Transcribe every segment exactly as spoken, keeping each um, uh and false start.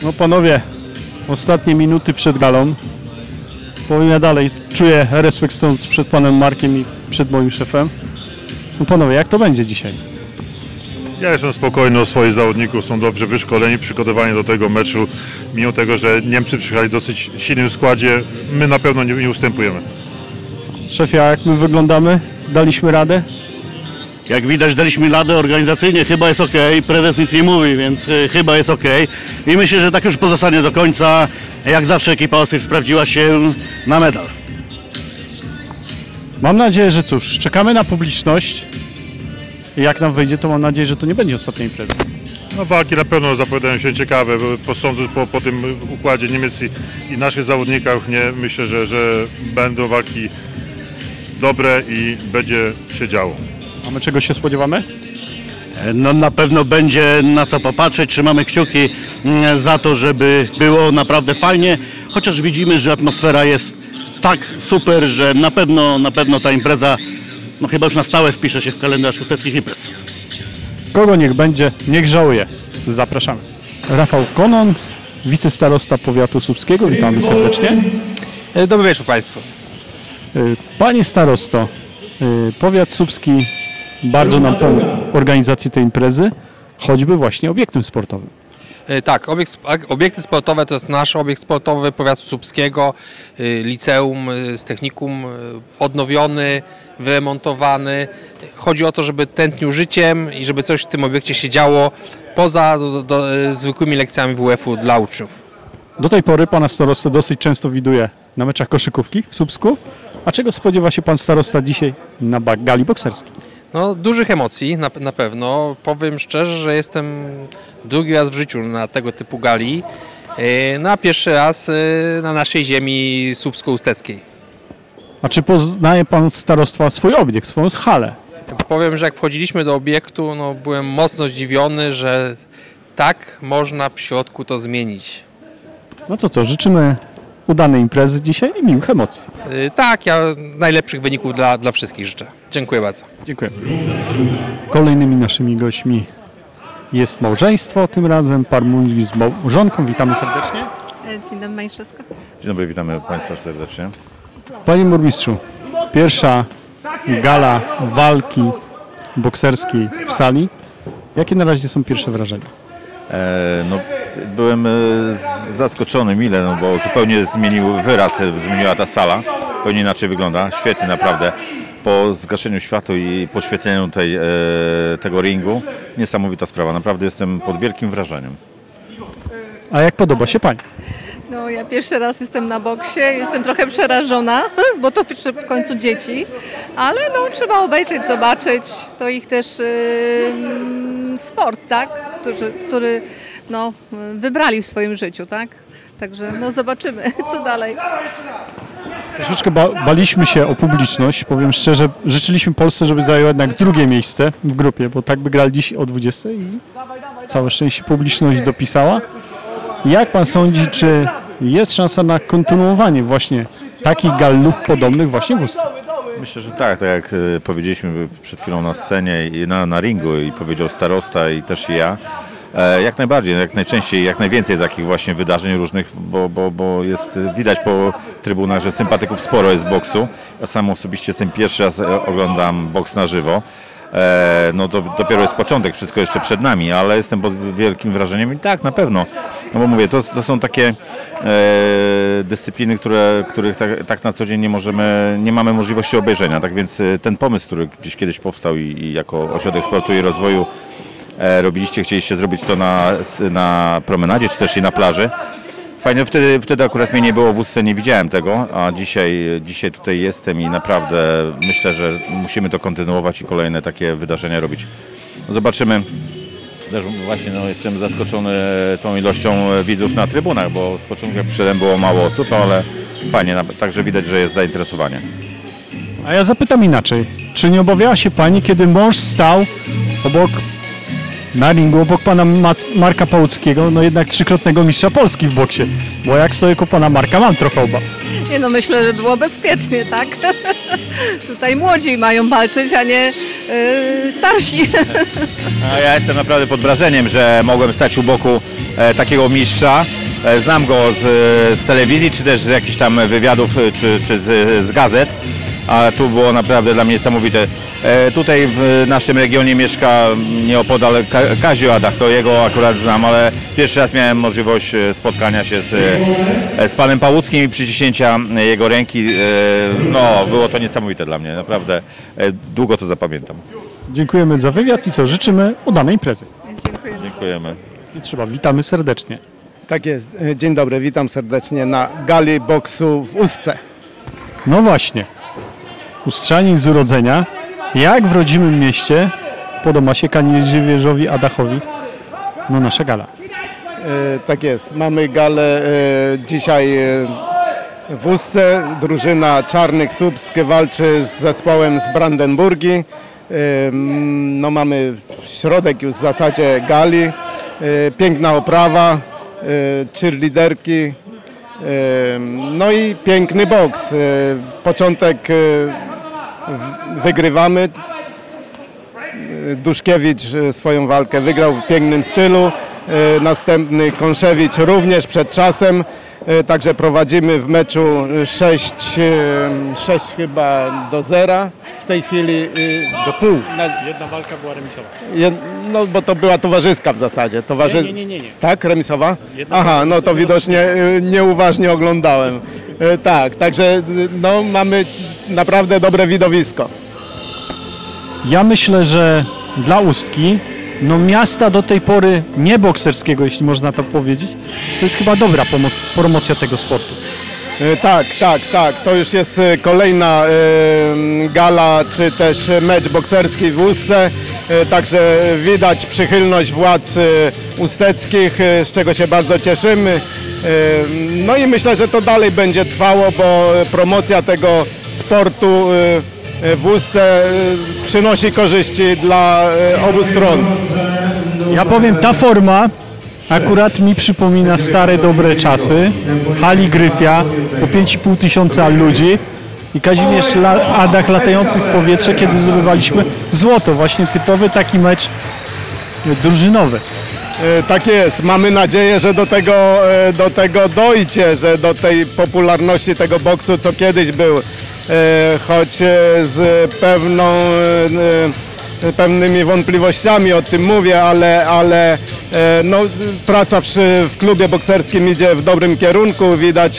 No panowie, ostatnie minuty przed galą. Powiem ja dalej, czuję respekt stąd przed panem Markiem i przed moim szefem. No panowie, jak to będzie dzisiaj? Ja jestem spokojny o swoich zawodników, są dobrze wyszkoleni, przygotowani do tego meczu. Mimo tego, że Niemcy przyjechali w dosyć silnym składzie, my na pewno nie, nie ustępujemy. Szefie, a jak my wyglądamy? Daliśmy radę? Jak widać, daliśmy radę organizacyjnie, chyba jest ok, prezes nic nie mówi, więc y, chyba jest ok. I myślę, że tak już pozostanie do końca. Jak zawsze ekipa Ostry sprawdziła się na medal. Mam nadzieję, że cóż, czekamy na publiczność. I jak nam wyjdzie, to mam nadzieję, że to nie będzie ostatnia impreza. No, walki na pewno zapowiadają się ciekawe, bo po, sądzu, po, po tym układzie Niemiec i, i naszych zawodnikach nie, myślę, że, że będą walki dobre i będzie się działo. A my czego się spodziewamy? No na pewno będzie na co popatrzeć, trzymamy kciuki za to, żeby było naprawdę fajnie, chociaż widzimy, że atmosfera jest tak super, że na pewno, na pewno ta impreza no chyba już na stałe wpisze się w kalendarz usteckich imprez. Kogo niech będzie, niech żałuje. Zapraszamy. Rafał Konant, wicestarosta powiatu słupskiego, witamy serdecznie. Dobry wieczór Państwu. Panie starosto, powiat słupski bardzo nam pomógł w organizacji tej imprezy, choćby właśnie obiektem sportowym. Tak, obiekt, obiekty sportowe to jest nasz obiekt sportowy powiatu słupskiego, liceum z technikum odnowiony, wyremontowany. Chodzi o to, żeby tętnił życiem i żeby coś w tym obiekcie się działo poza do, do, zwykłymi lekcjami W F-u dla uczniów. Do tej pory pana starosta dosyć często widuje na meczach koszykówki w Słupsku. A czego spodziewa się pan starosta dzisiaj na gali bokserskiej? No, dużych emocji na, na pewno. Powiem szczerze, że jestem drugi raz w życiu na tego typu gali. No a pierwszy raz na naszej ziemi słupsko-usteckiej. A czy poznaje pan starostwa swój obiekt, swoją halę? Powiem, że jak wchodziliśmy do obiektu, no, byłem mocno zdziwiony, że tak można w środku to zmienić. No co co, życzymy udanej imprezy dzisiaj i miłych emocji. Yy, tak, ja najlepszych wyników dla, dla wszystkich życzę. Dziękuję bardzo. Dziękuję. Kolejnymi naszymi gośćmi jest małżeństwo, tym razem pan mówi z małżonką. Witamy serdecznie. Dzień dobry, Majszewska. Dzień dobry, witamy Państwa serdecznie. Panie burmistrzu, pierwsza gala walki bokserskiej w sali. Jakie na razie są pierwsze wrażenia? E, no, byłem zaskoczony mile, no, bo zupełnie zmienił wyraz, zmieniła ta sala, zupełnie inaczej wygląda, świetnie naprawdę. Po zgaszeniu światła i podświetleniu tej, e, tego ringu, niesamowita sprawa, naprawdę jestem pod wielkim wrażeniem. A jak podoba się pani? No, ja pierwszy raz jestem na boksie, jestem trochę przerażona, bo to w końcu dzieci, ale no, trzeba obejrzeć, zobaczyć, to ich też yy, sport, tak, który, który no, wybrali w swoim życiu, tak, także no, zobaczymy, co dalej. Troszeczkę ba baliśmy się o publiczność, powiem szczerze, życzyliśmy Polsce, żeby zajęła jednak drugie miejsce w grupie, bo tak by grali dziś o dwudziestej i całe szczęście publiczność dopisała. Jak pan sądzi, czy jest szansa na kontynuowanie właśnie takich gal lub podobnych właśnie w Ustce? Myślę, że tak, tak jak powiedzieliśmy przed chwilą na scenie i na, na ringu i powiedział starosta i też i ja, jak najbardziej, jak najczęściej, jak najwięcej takich właśnie wydarzeń różnych, bo, bo, bo jest widać po trybunach, że sympatyków sporo jest boksu. Ja sam osobiście jestem pierwszy raz oglądam boks na żywo. No to dopiero jest początek, wszystko jeszcze przed nami, ale jestem pod wielkim wrażeniem i tak, na pewno. No bo mówię, to, to są takie e, dyscypliny, które, których tak, tak na co dzień nie możemy, nie mamy możliwości obejrzenia. Tak więc ten pomysł, który gdzieś kiedyś powstał i, i jako Ośrodek Sportu i Rozwoju e, robiliście, chcieliście zrobić to na, na promenadzie, czy też i na plaży. Fajnie, wtedy, wtedy akurat mnie nie było w Ustce, nie widziałem tego, a dzisiaj, dzisiaj tutaj jestem i naprawdę myślę, że musimy to kontynuować i kolejne takie wydarzenia robić. Zobaczymy. Też właśnie no, jestem zaskoczony tą ilością widzów na trybunach, bo z początku jak przyszedłem było mało osób, ale fajnie, także widać, że jest zainteresowanie. A ja zapytam inaczej. Czy nie obawiała się pani, kiedy mąż stał obok, na ringu, obok pana Marka Pałuckiego, no jednak trzykrotnego mistrza Polski w boksie? Bo jak stoję koło pana Marka, mam trochę obaw. Nie no, myślę, że było bezpiecznie, tak? Tutaj młodzi mają walczyć, a nie yy, starsi. A ja jestem naprawdę pod wrażeniem, że mogłem stać u boku e, takiego mistrza. E, znam go z, z telewizji, czy też z jakichś tam wywiadów, czy, czy z, z gazet. A tu było naprawdę dla mnie niesamowite. E, tutaj w naszym regionie mieszka nieopodal Ka Kazio Adach, to jego akurat znam, ale pierwszy raz miałem możliwość spotkania się z, z panem Pałuckim i przyciśnięcia jego ręki. E, no, było to niesamowite dla mnie, naprawdę e, długo to zapamiętam. Dziękujemy za wywiad i co, życzymy udanej imprezy. Dziękuję. Dziękujemy. I trzeba, witamy serdecznie. Tak jest. Dzień dobry, witam serdecznie na gali boksu w Ustce. No właśnie, ustrzanin z urodzenia, jak w rodzimym mieście podoba się Kazimierzowi Adachowi, no nasza gala. E, tak jest, mamy galę e, dzisiaj e, w Ustce. Drużyna Czarnych Słupsk walczy z zespołem z Brandenburgii. E, no mamy środek już w zasadzie gali, e, piękna oprawa, e, cheerleaderki. No i piękny boks. Początek wygrywamy. Duszkiewicz swoją walkę wygrał w pięknym stylu. Następny Konszewicz również przed czasem. Także prowadzimy w meczu sześć, sześć chyba do zera. W tej chwili do pół. Jedna walka była remisowa. No bo to była towarzyska w zasadzie. Towarzy... Nie, nie, nie, nie. Tak, remisowa? Jedna Aha, no to widocznie nieuważnie oglądałem. Tak, także no, mamy naprawdę dobre widowisko. Ja myślę, że dla Ustki, no miasta do tej pory nie bokserskiego, jeśli można tak powiedzieć, to jest chyba dobra promocja tego sportu. Tak, tak, tak. To już jest kolejna y, gala, czy też mecz bokserski w Ustce. Y, także widać przychylność władz y, usteckich, y, z czego się bardzo cieszymy. Y, no i myślę, że to dalej będzie trwało, bo promocja tego sportu y, w Ustce y, przynosi korzyści dla y, obu stron. Ja powiem, ta forma akurat mi przypomina stare, dobre czasy. Hali Gryfia, po pięć i pół tysiąca ludzi i Kazimierz Adach latający w powietrze, kiedy zdobywaliśmy złoto. Właśnie typowy taki mecz drużynowy. Tak jest. Mamy nadzieję, że do tego, do tego dojdzie, że do tej popularności tego boksu, co kiedyś był, choć z pewną pewnymi wątpliwościami o tym mówię, ale, ale no, praca w, w klubie bokserskim idzie w dobrym kierunku. Widać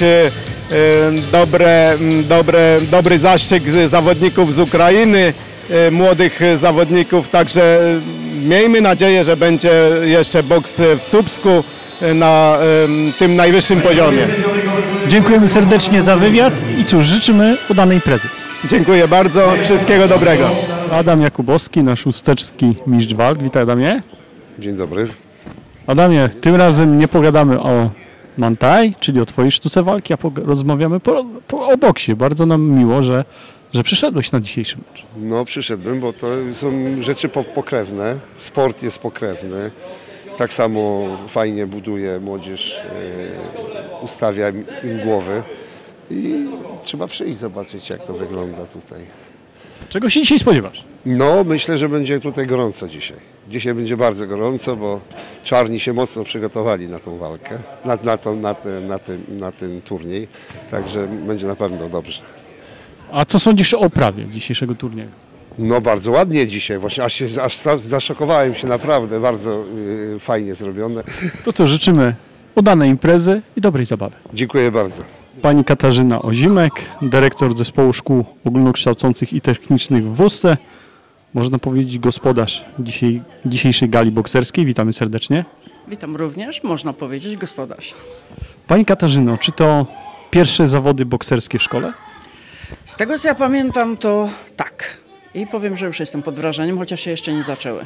dobre, dobre, dobry zaścig zawodników z Ukrainy, młodych zawodników, także miejmy nadzieję, że będzie jeszcze boks w Słupsku na tym najwyższym poziomie. Dziękujemy serdecznie za wywiad i cóż, życzymy udanej imprezy. Dziękuję bardzo, wszystkiego dobrego. Adam Jakubowski, nasz usteczki mistrz walk. Witaj, Adamie. Dzień dobry. Adamie, tym razem nie pogadamy o Muay Thai, czyli o twojej sztuce walki, a rozmawiamy po, po, o boksie. Bardzo nam miło, że, że przyszedłeś na dzisiejszy mecz. No przyszedłem, bo to są rzeczy pokrewne. Sport jest pokrewny. Tak samo fajnie buduje młodzież, yy, ustawia im głowy. I trzeba przyjść zobaczyć, jak to wygląda tutaj. Czego się dzisiaj spodziewasz? No, myślę, że będzie tutaj gorąco dzisiaj. Dzisiaj będzie bardzo gorąco, bo czarni się mocno przygotowali na tą walkę, na, na, to, na, te, na, ten, na ten turniej, także będzie na pewno dobrze. A co sądzisz o oprawie dzisiejszego turnieju? No bardzo ładnie dzisiaj, właśnie aż, się, aż zaszokowałem się, naprawdę bardzo yy, fajnie zrobione. To co, życzymy udanej imprezy i dobrej zabawy. Dziękuję bardzo. Pani Katarzyna Ozimek, dyrektor Zespołu Szkół Ogólnokształcących i Technicznych w Ustce. Można powiedzieć gospodarz dzisiaj, dzisiejszej gali bokserskiej. Witamy serdecznie. Witam również, można powiedzieć gospodarz. Pani Katarzyno, czy to pierwsze zawody bokserskie w szkole? Z tego co ja pamiętam, to tak. I powiem, że już jestem pod wrażeniem, chociaż się jeszcze nie zaczęły.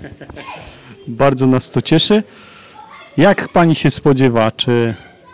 Bardzo nas to cieszy. Jak pani się spodziewa, czy,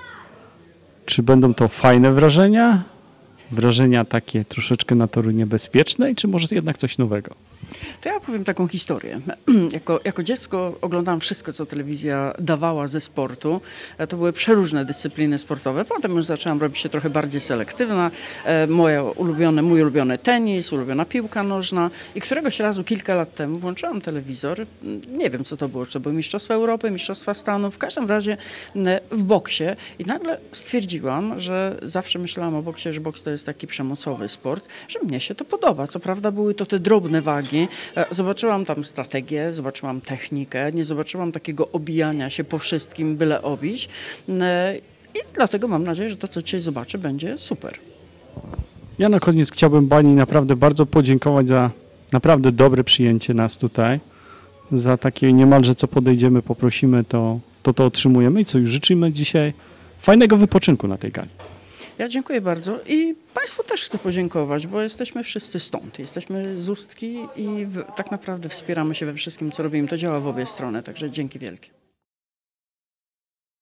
czy będą to fajne wrażenia? Wrażenia takie troszeczkę natury niebezpiecznej, czy może jednak coś nowego? To ja powiem taką historię. Jako, jako dziecko oglądałam wszystko, co telewizja dawała ze sportu. To były przeróżne dyscypliny sportowe. Potem już zaczęłam robić się trochę bardziej selektywna. Moje ulubione, mój ulubiony tenis, ulubiona piłka nożna. I któregoś razu, kilka lat temu, włączyłam telewizor. Nie wiem, co to było. Czy to były Mistrzostwa Europy, Mistrzostwa Stanów. W każdym razie w boksie. I nagle stwierdziłam, że zawsze myślałam o boksie, że boks to jest taki przemocowy sport, że mnie się to podoba. Co prawda były to te drobne wagi. Zobaczyłam tam strategię, zobaczyłam technikę, nie zobaczyłam takiego obijania się po wszystkim, byle obić. I dlatego mam nadzieję, że to, co dzisiaj zobaczę, będzie super. Ja na koniec chciałbym Pani naprawdę bardzo podziękować za naprawdę dobre przyjęcie nas tutaj. Za takie niemalże co podejdziemy, poprosimy, to to, to otrzymujemy i co już życzymy dzisiaj fajnego wypoczynku na tej gali. Ja dziękuję bardzo i Państwu też chcę podziękować, bo jesteśmy wszyscy stąd. Jesteśmy z Ustki i w, tak naprawdę wspieramy się we wszystkim, co robimy. To działa w obie strony, także dzięki wielkie.